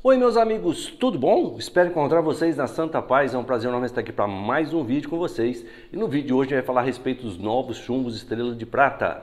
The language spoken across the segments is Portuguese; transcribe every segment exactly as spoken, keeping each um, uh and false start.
Oi meus amigos, tudo bom? Espero encontrar vocês na Santa Paz, é um prazer enorme estar aqui para mais um vídeo com vocês. E no vídeo de hoje a gente vai falar a respeito dos novos chumbos Estrela de Prata.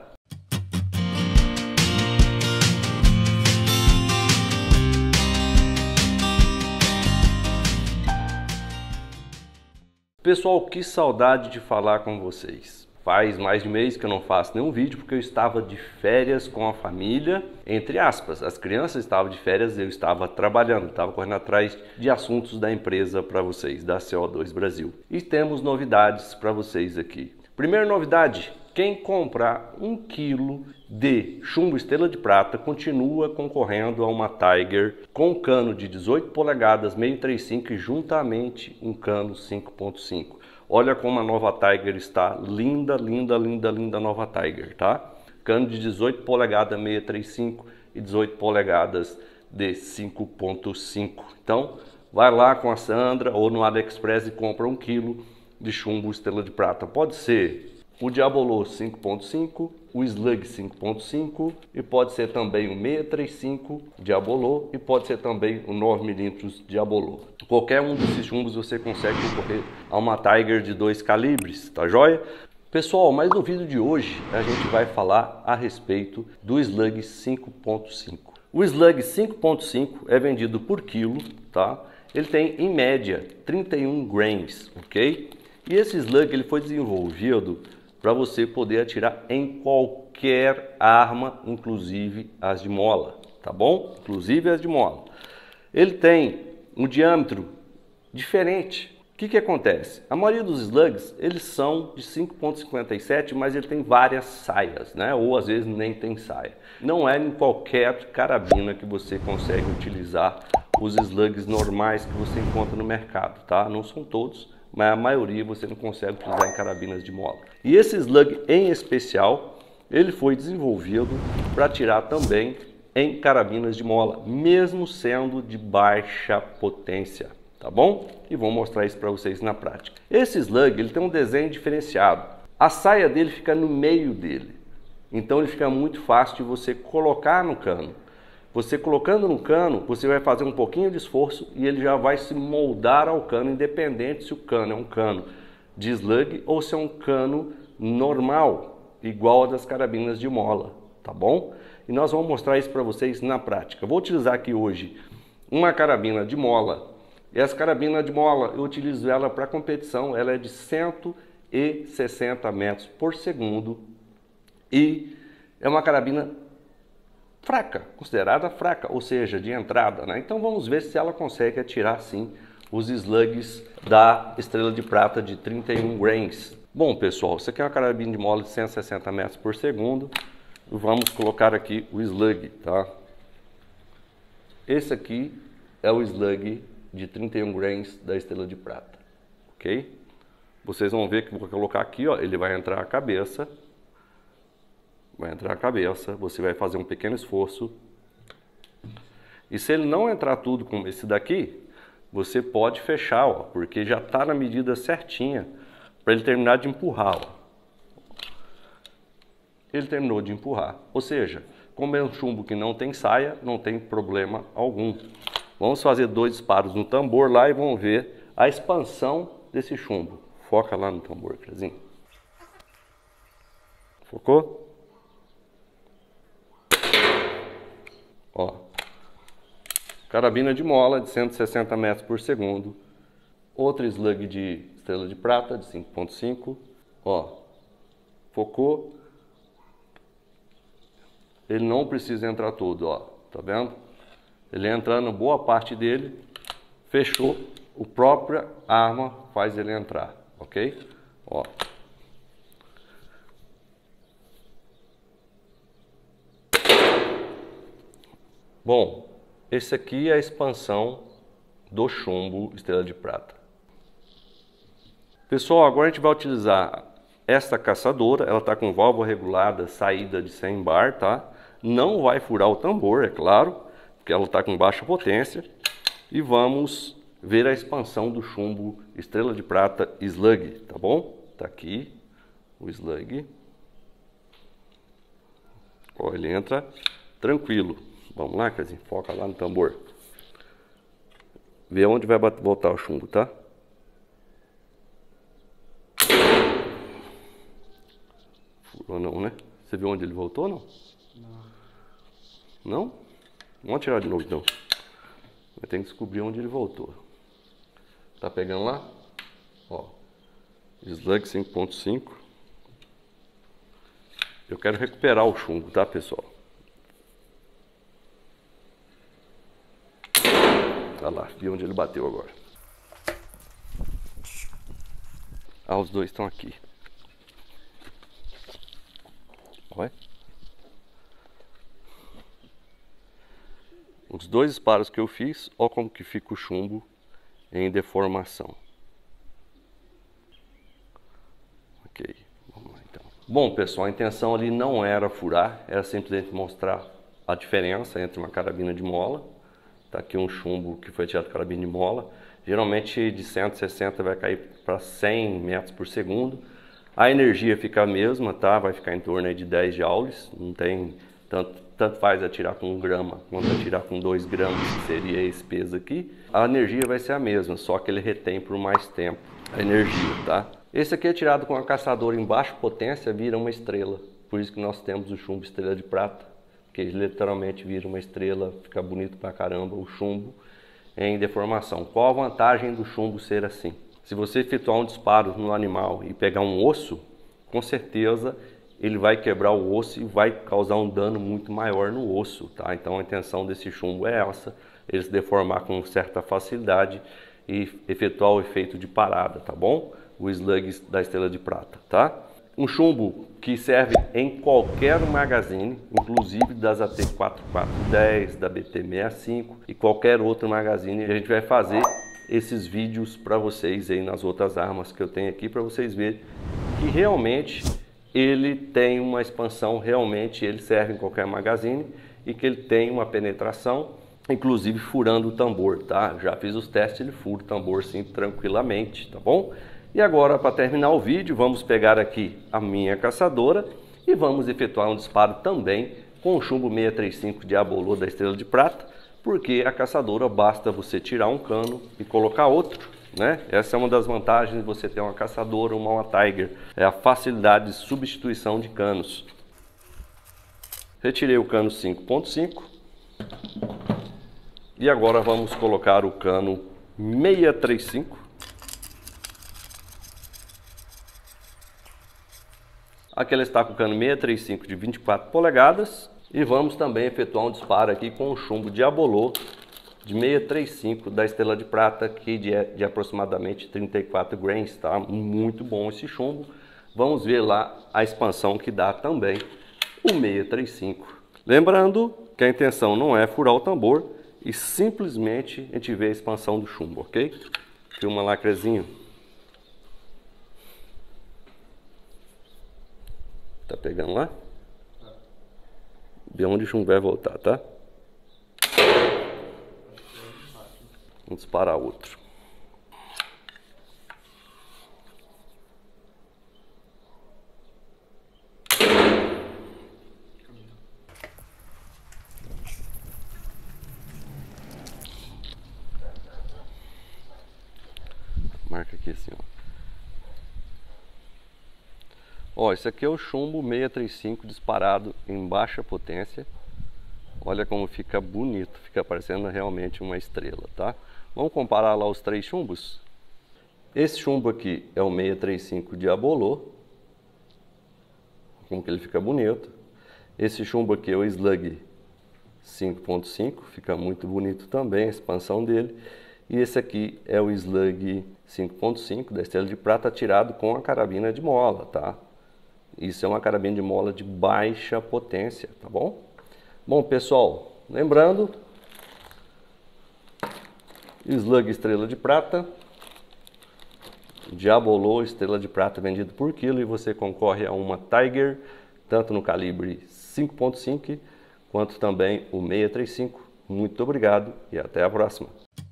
Pessoal, que saudade de falar com vocês. Faz mais de mês que eu não faço nenhum vídeo porque eu estava de férias com a família, entre aspas. As crianças estavam de férias, eu estava trabalhando, estava correndo atrás de assuntos da empresa para vocês, da C O dois Brasil. E temos novidades para vocês aqui. Primeira novidade, quem comprar um quilo de chumbo Estrela de Prata continua concorrendo a uma Tiger com cano de dezoito polegadas, seiscentos e trinta e cinco e juntamente um cano cinco ponto cinco. Olha como a nova Tiger está linda, linda, linda, linda nova Tiger, tá? Cano de dezoito polegadas, seiscentos e trinta e cinco e dezoito polegadas de cinco ponto cinco. Então, vai lá com a Sandra ou no AliExpress e compra um quilo de chumbo Estrela de Prata. Pode ser o Diabolô cinco ponto cinco, o Slug cinco ponto cinco e pode ser também o seiscentos e trinta e cinco Diabolô e pode ser também o nove milímetros Diabolô. Qualquer um desses chumbos você consegue concorrer a uma Tiger de dois calibres, tá joia? Pessoal, mas no vídeo de hoje a gente vai falar a respeito do Slug cinco ponto cinco. O Slug cinco ponto cinco é vendido por quilo, tá? Ele tem em média trinta e um grains, ok? E esse Slug ele foi desenvolvido para você poder atirar em qualquer arma, inclusive as de mola, tá bom? Inclusive as de mola. Ele tem um diâmetro diferente. O que que acontece? A maioria dos slugs, eles são de cinco ponto cinquenta e sete, mas ele tem várias saias, né? Ou às vezes nem tem saia. Não é em qualquer carabina que você consegue utilizar os slugs normais que você encontra no mercado, tá? Não são todos, mas a maioria você não consegue utilizar em carabinas de mola. E esse slug em especial, ele foi desenvolvido para atirar também em carabinas de mola, mesmo sendo de baixa potência, tá bom? E vou mostrar isso para vocês na prática. Esse slug, ele tem um desenho diferenciado. A saia dele fica no meio dele, então ele fica muito fácil de você colocar no cano. Você colocando no cano, você vai fazer um pouquinho de esforço e ele já vai se moldar ao cano, independente se o cano é um cano de slug ou se é um cano normal, igual a das carabinas de mola, tá bom? E nós vamos mostrar isso para vocês na prática. Eu vou utilizar aqui hoje uma carabina de mola. E essa carabina de mola, eu utilizo ela para competição, ela é de cento e sessenta metros por segundo e é uma carabina fraca, considerada fraca, ou seja, de entrada, né? Então vamos ver se ela consegue atirar sim os slugs da Estrela de Prata de trinta e um grains. Bom pessoal, isso aqui é uma carabina de mola de cento e sessenta metros por segundo. Vamos colocar aqui o slug, tá? Esse aqui é o slug de trinta e um grains da Estrela de Prata, ok? Vocês vão ver que eu vou colocar aqui, ó, ele vai entrar a cabeça. Vai entrar a cabeça, você vai fazer um pequeno esforço. E se ele não entrar tudo como esse daqui, você pode fechar, ó, porque já está na medida certinha para ele terminar de empurrar. Ó. Ele terminou de empurrar. Ou seja, como é um chumbo que não tem saia, não tem problema algum. Vamos fazer dois disparos no tambor lá e vamos ver a expansão desse chumbo. Foca lá no tambor, Crezinho. Focou? Ó, carabina de mola de cento e sessenta metros por segundo, outro slug de Estrela de Prata de cinco ponto cinco, ó, focou, ele não precisa entrar tudo, ó, tá vendo? Ele entrando boa parte dele, fechou, o própria arma faz ele entrar, ok? Ó. Bom, esse aqui é a expansão do chumbo Estrela de Prata. Pessoal, agora a gente vai utilizar esta caçadora, ela está com válvula regulada, saída de cem bar, tá? Não vai furar o tambor, é claro, porque ela está com baixa potência. E vamos ver a expansão do chumbo Estrela de Prata Slug, tá bom? Tá aqui o Slug. Ó, ele entra tranquilo. Vamos lá, Casinho, foca lá no tambor. Vê onde vai voltar o chumbo, tá? Furou não, né? Você viu onde ele voltou, não? Não. Não? Vamos tirar de novo, então. Vai ter que descobrir onde ele voltou. Tá pegando lá? Ó. Slug cinco ponto cinco. Eu quero recuperar o chumbo, tá, pessoal? Olha lá, vi onde ele bateu agora. Ah, os dois estão aqui. Olha. Os dois disparos que eu fiz, olha como que fica o chumbo em deformação. Ok, vamos lá então. Bom, pessoal, a intenção ali não era furar, era simplesmente mostrar a diferença entre uma carabina de mola. Tá aqui um chumbo que foi tirado da carabina de mola. Geralmente de cento e sessenta vai cair para cem metros por segundo. A energia fica a mesma, tá? Vai ficar em torno aí de dez joules. Não tem tanto, tanto faz atirar com um grama quanto atirar com dois gramas, que seria esse peso aqui. A energia vai ser a mesma, só que ele retém por mais tempo a energia, tá? Esse aqui é tirado com a caçadora em baixa potência, vira uma estrela. Por isso que nós temos o chumbo estrela de prata, que literalmente vira uma estrela, fica bonito pra caramba o chumbo em deformação. Qual a vantagem do chumbo ser assim? Se você efetuar um disparo no animal e pegar um osso, com certeza ele vai quebrar o osso e vai causar um dano muito maior no osso, tá? Então a intenção desse chumbo é essa, ele se deformar com certa facilidade e efetuar o efeito de parada, tá bom? O slug da estrela de prata, tá? Um chumbo que serve em qualquer magazine, inclusive das A T quatro quatro dez, da B T sessenta e cinco e qualquer outro magazine. A gente vai fazer esses vídeos para vocês aí nas outras armas que eu tenho aqui, para vocês verem que realmente ele tem uma expansão, realmente ele serve em qualquer magazine e que ele tem uma penetração, inclusive furando o tambor, tá? Já fiz os testes, ele fura o tambor sim tranquilamente, tá bom? E agora, para terminar o vídeo, vamos pegar aqui a minha caçadora e vamos efetuar um disparo também com o chumbo seiscentos e trinta e cinco Diabolô da estrela de prata, porque a caçadora basta você tirar um cano e colocar outro, né? Essa é uma das vantagens de você ter uma caçadora ou uma Tiger, é a facilidade de substituição de canos. Retirei o cano cinco ponto cinco e agora vamos colocar o cano seiscentos e trinta e cinco. Aqui ela está com o cano seiscentos e trinta e cinco de vinte e quatro polegadas e vamos também efetuar um disparo aqui com o chumbo Diabolô de seiscentos e trinta e cinco da estrela de prata, aqui de, de aproximadamente trinta e quatro grains, tá? Muito bom esse chumbo. Vamos ver lá a expansão que dá também o seiscentos e trinta e cinco. Lembrando que a intenção não é furar o tambor e simplesmente a gente vê a expansão do chumbo, ok? Filma lá, Crezinho. Tá pegando lá? Vê onde o chumbo vai voltar, tá? Vamos disparar outro. Marca aqui assim, ó. Ó, esse aqui é o chumbo seiscentos e trinta e cinco disparado em baixa potência. Olha como fica bonito, fica parecendo realmente uma estrela, tá? Vamos comparar lá os três chumbos. Esse chumbo aqui é o seiscentos e trinta e cinco Diabolô. Como que ele fica bonito. Esse chumbo aqui é o Slug cinco ponto cinco, fica muito bonito também a expansão dele. E esse aqui é o Slug cinco ponto cinco da estrela de prata tirado com a carabina de mola, tá? Isso é uma carabina de mola de baixa potência, tá bom? Bom, pessoal, lembrando, Slug estrela de prata, Diabolô estrela de prata vendido por quilo e você concorre a uma Tiger, tanto no calibre cinco ponto cinco quanto também o seiscentos e trinta e cinco. Muito obrigado e até a próxima.